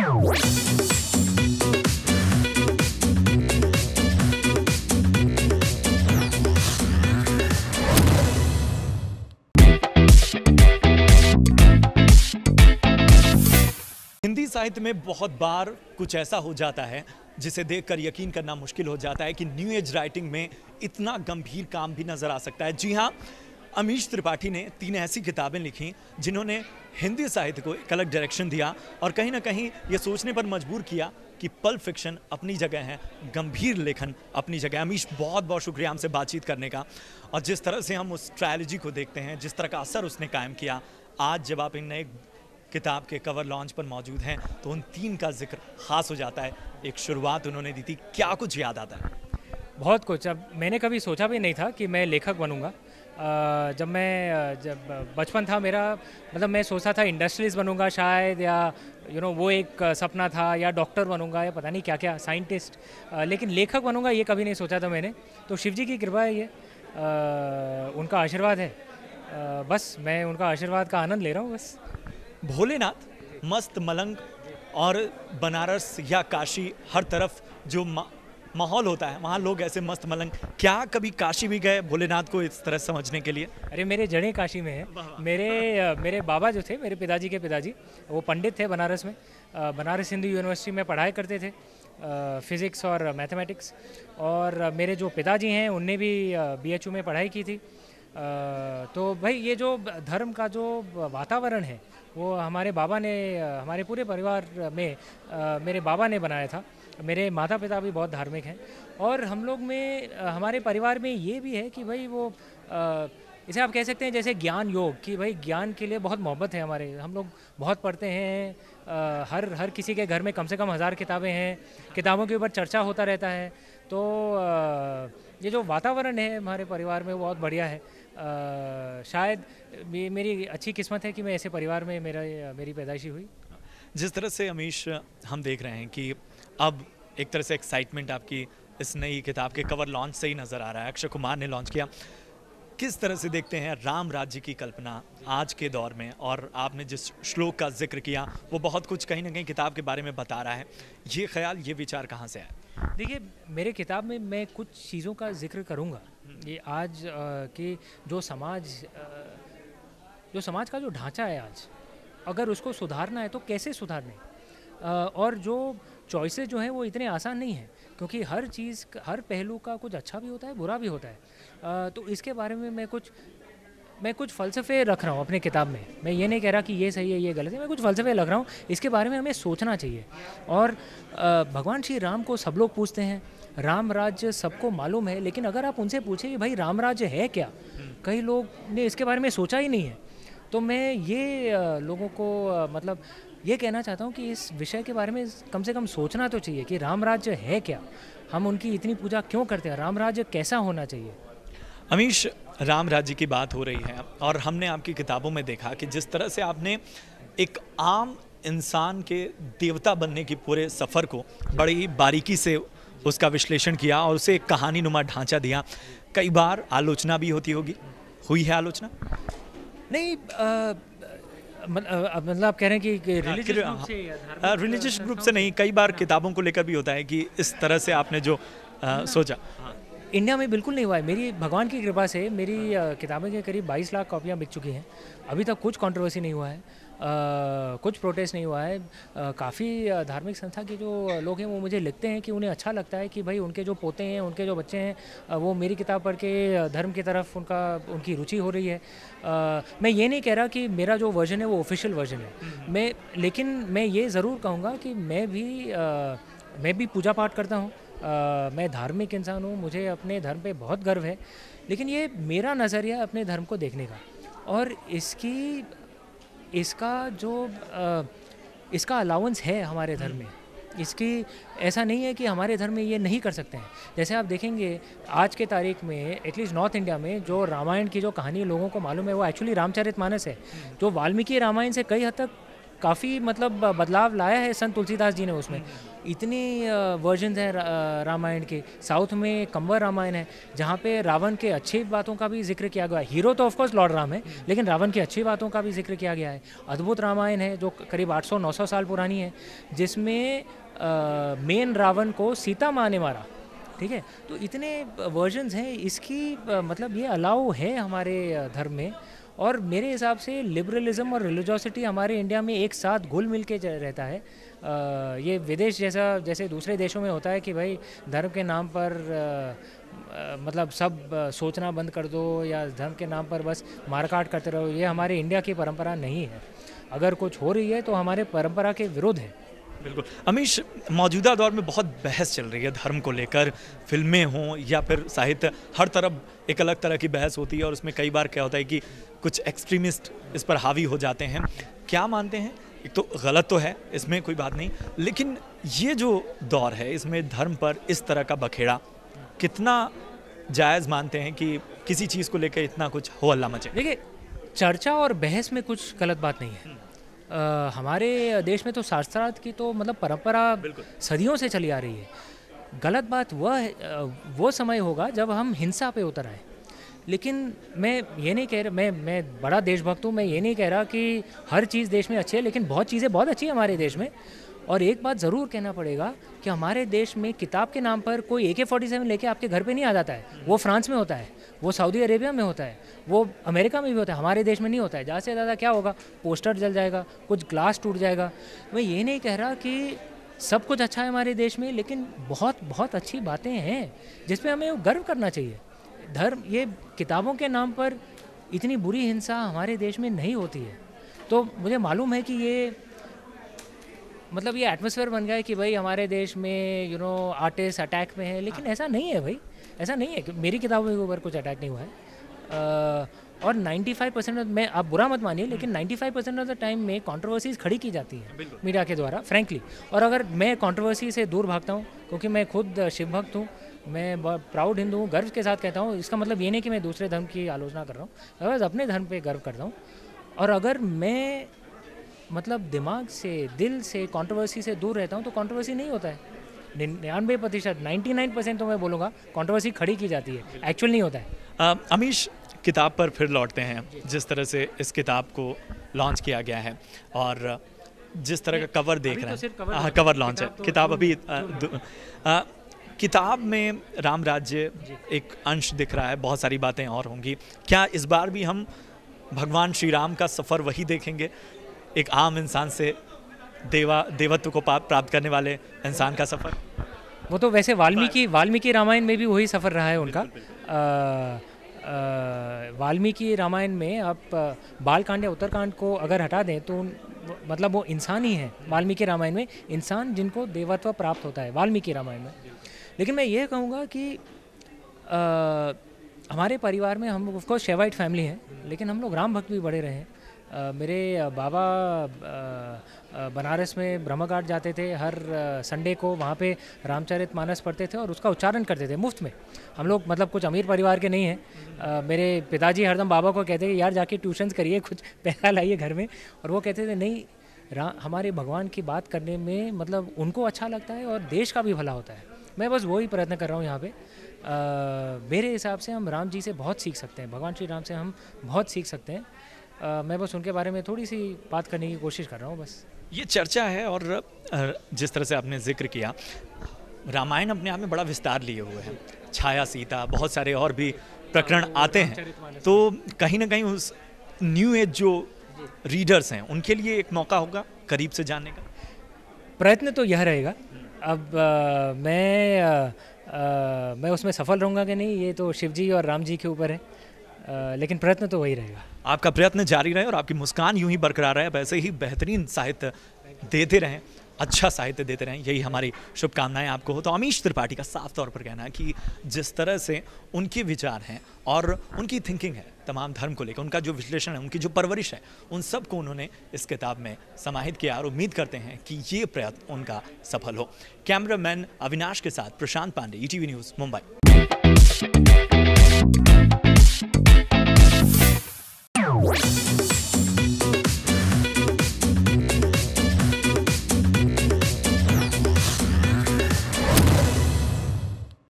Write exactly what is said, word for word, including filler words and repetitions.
हिंदी साहित्य में बहुत बार कुछ ऐसा हो जाता है जिसे देखकर यकीन करना मुश्किल हो जाता है कि न्यू एज राइटिंग में इतना गंभीर काम भी नजर आ सकता है। जी हाँ, अमीश त्रिपाठी ने तीन ऐसी किताबें लिखी जिन्होंने हिंदी साहित्य को एक अलग डायरेक्शन दिया और कहीं ना कहीं ये सोचने पर मजबूर किया कि पल्प फिक्शन अपनी जगह है, गंभीर लेखन अपनी जगह। अमीश, बहुत बहुत शुक्रिया हमसे बातचीत करने का। और जिस तरह से हम उस ट्रायलॉजी को देखते हैं, जिस तरह का असर उसने कायम किया, आज जब आप इन नए किताब के कवर लॉन्च पर मौजूद हैं तो उन तीन का जिक्र खास हो जाता है। एक शुरुआत उन्होंने दी थी, क्या कुछ याद आता है? बहुत कुछ। अब मैंने कभी सोचा भी नहीं था कि मैं लेखक बनूंगा। जब मैं जब बचपन था मेरा, मतलब मैं सोचता था इंडस्ट्रियलिस्ट बनूंगा शायद, या यू you नो know, वो एक सपना था, या डॉक्टर बनूंगा, या पता नहीं क्या क्या, साइंटिस्ट। लेकिन लेखक बनूंगा ये कभी नहीं सोचा था मैंने। तो शिव जी की कृपा है, ये आ, उनका आशीर्वाद है। आ, बस मैं उनका आशीर्वाद का आनंद ले रहा हूँ बस। भोलेनाथ, मस्त मलंग और बनारस या काशी, हर तरफ जो मा, माहौल होता है वहाँ लोग ऐसे मस्त मलंग। क्या कभी काशी भी गए भोलेनाथ को इस तरह समझने के लिए? अरे मेरे जड़ें काशी में हैं। मेरे मेरे बाबा जो थे, मेरे पिताजी के पिताजी, वो पंडित थे बनारस में। बनारस हिंदू यूनिवर्सिटी में पढ़ाई करते थे फिज़िक्स और मैथमेटिक्स। और मेरे जो पिताजी हैं उनने भी बी एच यू में पढ़ाई की थी। तो भाई ये जो धर्म का जो वातावरण है वो हमारे बाबा ने, हमारे पूरे परिवार में मेरे बाबा ने बनाया था। मेरे माता पिता भी बहुत धार्मिक हैं और हम लोग में, हमारे परिवार में ये भी है कि भाई वो, इसे आप कह सकते हैं जैसे ज्ञान योग, कि भाई ज्ञान के लिए बहुत मोहब्बत है हमारे। हम लोग बहुत पढ़ते हैं। हर हर किसी के घर में कम से कम हज़ार किताबें हैं, किताबों के ऊपर चर्चा होता रहता है। तो ये जो वातावरण है हमारे परिवार में वो बहुत बढ़िया है। आ, शायद मेरी अच्छी किस्मत है कि मैं ऐसे परिवार में मेरा मेरी पैदाइशी हुई। जिस तरह से अमीश हम देख रहे हैं कि अब एक तरह से एक्साइटमेंट आपकी इस नई किताब के कवर लॉन्च से ही नज़र आ रहा है। अक्षय कुमार ने लॉन्च किया। किस तरह से देखते हैं राम राज्य की कल्पना आज के दौर में? और आपने जिस श्लोक का जिक्र किया वो बहुत कुछ कहीं ना कहीं किताब के बारे में बता रहा है। ये ख्याल, ये विचार कहाँ से आया? देखिए, मेरे किताब में मैं कुछ चीज़ों का जिक्र करूँगा। ये आज के जो समाज जो समाज का जो ढांचा है आज, अगर उसको सुधारना है तो कैसे सुधारने, और जो चॉइसेस जो हैं वो इतने आसान नहीं हैं, क्योंकि हर चीज़, हर पहलू का कुछ अच्छा भी होता है, बुरा भी होता है। तो इसके बारे में मैं कुछ मैं कुछ फ़लसफ़े रख रहा हूँ अपने किताब में। मैं ये नहीं कह रहा कि ये सही है ये गलत है, मैं कुछ फ़लसफ़े लग रहा हूँ। इसके बारे में हमें सोचना चाहिए। और भगवान श्री राम को सब लोग पूछते हैं, राम राज्य सबको मालूम है, लेकिन अगर आप उनसे पूछें कि भाई राम राज्य है क्या, कई लोग ने इसके बारे में सोचा ही नहीं है। तो मैं ये लोगों को मतलब ये कहना चाहता हूँ कि इस विषय के बारे में कम से कम सोचना तो चाहिए कि राम राज्य है क्या, हम उनकी इतनी पूजा क्यों करते हैं, राम राज्य कैसा होना चाहिए। अमीश, राम राज्य की बात हो रही है और हमने आपकी किताबों में देखा कि जिस तरह से आपने एक आम इंसान के देवता बनने की पूरे सफ़र को बड़ी ही बारीकी से उसका विश्लेषण किया और उसे एक कहानी नुमा ढांचा दिया। कई बार आलोचना भी होती होगी, हुई है आलोचना? नहीं, मतलब आप कह रहे हैं कि रिलीजियस ग्रुप से या रिलीजियस ग्रुप से नहीं, कई बार किताबों को लेकर भी होता है कि इस तरह से आपने जो आ, सोचा। इंडिया में बिल्कुल नहीं हुआ है। मेरी भगवान की कृपा से मेरी किताबें के करीब बाईस लाख कॉपियाँ बिक चुकी हैं। अभी तक कुछ कंट्रोवर्सी नहीं हुआ है, आ, कुछ प्रोटेस्ट नहीं हुआ है। काफ़ी धार्मिक संस्था के जो लोग हैं वो मुझे लिखते हैं कि उन्हें अच्छा लगता है कि भाई उनके जो पोते हैं, उनके जो बच्चे हैं, वो मेरी किताब पढ़ के धर्म की तरफ उनका उनकी रुचि हो रही है। आ, मैं ये नहीं कह रहा कि मेरा जो वर्जन है वो ऑफिशियल वर्जन है, मैं लेकिन मैं ये ज़रूर कहूँगा कि मैं भी आ, मैं भी पूजा पाठ करता हूँ। Uh, मैं धार्मिक इंसान हूँ, मुझे अपने धर्म पे बहुत गर्व है, लेकिन ये मेरा नज़रिया अपने धर्म को देखने का, और इसकी इसका जो uh, इसका अलाउंस है हमारे धर्म में। इसकी ऐसा नहीं है कि हमारे धर्म में ये नहीं कर सकते हैं। जैसे आप देखेंगे आज के तारीख में एटलीस्ट नॉर्थ इंडिया में जो रामायण की जो कहानी लोगों को मालूम है वो एक्चुअली रामचरितमानस है, जो वाल्मीकि रामायण से कई हद तक काफ़ी मतलब बदलाव लाया है संत तुलसीदास जी ने उसमें। इतनी वर्जन हैं रा, रामायण के। साउथ में कंवर रामायण है जहाँ पे रावण के अच्छी बातों का भी जिक्र किया गया है। हीरो तो ऑफकोर्स लॉर्ड राम है, लेकिन रावण की अच्छी बातों का भी जिक्र किया गया है। अद्भुत रामायण है जो करीब आठ सौ नौ सौ साल पुरानी है, जिसमें मेन रावण को सीता माँ ने मारा। ठीक है, तो इतने वर्जन्स हैं इसकी, मतलब ये अलाउ है हमारे धर्म में। और मेरे हिसाब से लिबरलिज्म और रिलीजियोसिटी हमारे इंडिया में एक साथ घुल मिल के रहता है। आ, ये विदेश जैसा जैसे दूसरे देशों में होता है कि भाई धर्म के नाम पर आ, आ, मतलब सब आ, सोचना बंद कर दो या धर्म के नाम पर बस मारकाट करते रहो। ये हमारे इंडिया की परंपरा नहीं है। अगर कुछ हो रही है तो हमारे परंपरा के विरुद्ध है। बिल्कुल। अमीश, मौजूदा दौर में बहुत बहस चल रही है धर्म को लेकर, फिल्में हों या फिर साहित्य, हर तरफ एक अलग तरह की बहस होती है और उसमें कई बार क्या होता है कि कुछ एक्सट्रीमिस्ट इस पर हावी हो जाते हैं। क्या मानते हैं? एक तो गलत तो है, इसमें कोई बात नहीं, लेकिन ये जो दौर है इसमें धर्म पर इस तरह का बखेड़ा कितना जायज़ मानते हैं कि किसी चीज़ को लेकर इतना कुछ हो हल्ला मचे? देखिए, चर्चा और बहस में कुछ गलत बात नहीं है। आ, हमारे देश में तो शास्त्रार्थ की तो मतलब परंपरा सदियों से चली आ रही है। गलत बात वह वो समय होगा जब हम हिंसा पे उतर आए। लेकिन मैं ये नहीं कह रहा, मैं मैं बड़ा देशभक्त हूँ, मैं ये नहीं कह रहा कि हर चीज़ देश में अच्छी है, लेकिन बहुत चीज़ें बहुत अच्छी है हमारे देश में। और एक बात ज़रूर कहना पड़ेगा कि हमारे देश में किताब के नाम पर कोई ए के फोर्टी सेवन लेके आपके घर पे नहीं आ जाता है। वो फ्रांस में होता है, वो सऊदी अरेबिया में होता है, वो अमेरिका में भी होता है, हमारे देश में नहीं होता है। ज़्यादा से ज़्यादा क्या होगा, पोस्टर जल जाएगा, कुछ ग्लास टूट जाएगा। मैं ये नहीं कह रहा कि सब कुछ अच्छा है हमारे देश में, लेकिन बहुत बहुत अच्छी बातें हैं जिसमें हमें गर्व करना चाहिए। धर्म, ये किताबों के नाम पर इतनी बुरी हिंसा हमारे देश में नहीं होती है। तो मुझे मालूम है कि ये मतलब ये एटमॉस्फेयर बन गया है कि भाई हमारे देश में यू नो आर्टिस्ट अटैक में है, लेकिन ऐसा नहीं है भाई, ऐसा नहीं है कि मेरी किताबों के ऊपर कुछ अटैक नहीं हुआ है। आ, और पचानवे परसेंट में, आप बुरा मत मानिए, लेकिन पचानवे परसेंट ऑफ द टाइम में कंट्रोवर्सीज खड़ी की जाती हैं मीडिया के द्वारा, फ्रैंकली। और अगर मैं कंट्रोवर्सी से दूर भागता हूँ, क्योंकि मैं खुद शिव भक्त हूँ, मैं बहुत प्राउड हिंदू हूँ, गर्व के साथ कहता हूँ। इसका मतलब ये नहीं कि मैं दूसरे धर्म की आलोचना कर रहा हूँ, बस अपने धर्म पे गर्व करता हूँ। और अगर मैं मतलब दिमाग से, दिल से कंट्रोवर्सी से दूर रहता हूँ तो कंट्रोवर्सी नहीं होता है। निन्यानवे प्रतिशत नाइन्टी नाइन परसेंट तो मैं बोलूँगा कंट्रोवर्सी खड़ी की जाती है, एक्चुअल नहीं होता है। आ, अमीश, किताब पर फिर लौटते हैं। जिस तरह से इस किताब को लॉन्च किया गया है और जिस तरह का कवर देख रहे हैं, हाँ कवर लॉन्च है, किताब अभी आ, किताब में राम राज्य एक अंश दिख रहा है, बहुत सारी बातें और होंगी। क्या इस बार भी हम भगवान श्री राम का सफ़र वही देखेंगे, एक आम इंसान से देवा देवत्व को प्राप्त करने वाले इंसान का सफ़र? वो तो वैसे वाल्मीकि वाल्मीकि रामायण में भी वही सफ़र रहा है उनका। वाल्मीकि रामायण में आप बालकांड या उत्तरकांड को अगर हटा दें तो मतलब वो इंसान ही है वाल्मीकि रामायण में, इंसान जिनको देवत्व प्राप्त होता है वाल्मीकि रामायण में। लेकिन मैं ये कहूँगा कि आ, हमारे परिवार में हम ऑफकोर्स शेवाइट फैमिली है, लेकिन हम लोग राम भक्त भी बड़े रहे हैं। Uh, मेरे बाबा uh, बनारस में ब्रह्मघाट जाते थे, हर संडे को वहाँ पे रामचरितमानस पढ़ते थे और उसका उच्चारण करते थे मुफ्त में। हम लोग मतलब कुछ अमीर परिवार के नहीं हैं। uh, मेरे पिताजी हरदम बाबा को कहते थे यार जाके ट्यूशन्स करिए, कुछ पैसा लाइए घर में, और वो कहते थे नहीं, रा, हमारे भगवान की बात करने में मतलब उनको अच्छा लगता है और देश का भी भला होता है। मैं बस वही प्रयत्न कर रहा हूँ यहाँ पे। uh, मेरे हिसाब से हम राम जी से बहुत सीख सकते हैं, भगवान श्री राम से हम बहुत सीख सकते हैं। Uh, मैं बस उनके बारे में थोड़ी सी बात करने की कोशिश कर रहा हूँ बस। ये चर्चा है और जिस तरह से आपने जिक्र किया, रामायण अपने आप में बड़ा विस्तार लिए हुए हैं, छाया सीता, बहुत सारे और भी प्रकरण आते हैं, तो कहीं ना कहीं उस न्यू एज जो रीडर्स हैं उनके लिए एक मौका होगा करीब से जानने का। प्रयत्न तो यह रहेगा। अब आ, मैं आ, आ, मैं उसमें सफल रहूँगा कि नहीं ये तो शिव जी और राम जी के ऊपर है, आ, लेकिन प्रयत्न तो वही रहेगा। आपका प्रयत्न जारी रहे और आपकी मुस्कान यूं ही बरकरार रहे, वैसे ही बेहतरीन साहित्य देते रहें, अच्छा साहित्य देते रहें, यही हमारी शुभकामनाएं आपको हो। तो अमीश त्रिपाठी का साफ तौर पर कहना है कि जिस तरह से उनके विचार हैं और उनकी थिंकिंग है तमाम धर्म को लेकर, उनका जो विश्लेषण है, उनकी जो परवरिश है, उन सब को उन्होंने इस किताब में समाहित किया और उम्मीद करते हैं कि ये प्रयत्न उनका सफल हो। कैमरामैन अविनाश के साथ Prashant Pandey, E T V news, Mumbai.